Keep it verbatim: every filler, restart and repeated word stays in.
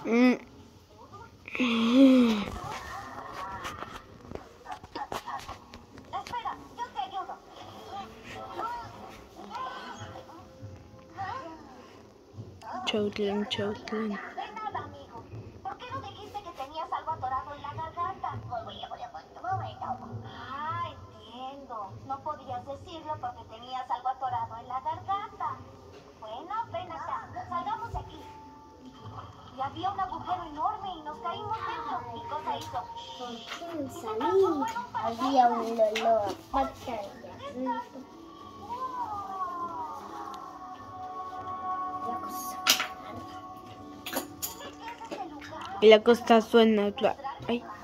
Mm. Espera, yo te ayudo. Chautlán, Chautlán. De nada, amigo. ¿Por qué no dijiste que tenías algo atorado en la garganta? Ah, entiendo. No podías decirlo porque tenías algo atorado en la garganta. Bueno, ven acá. Salgamos de aquí. Y había un agujero enorme y nos caímos dentro. ¿Qué cosa hizo? ¿Por qué me salí? Había un olor a pata de garganta. La cosa. Y la costa suena. Ay.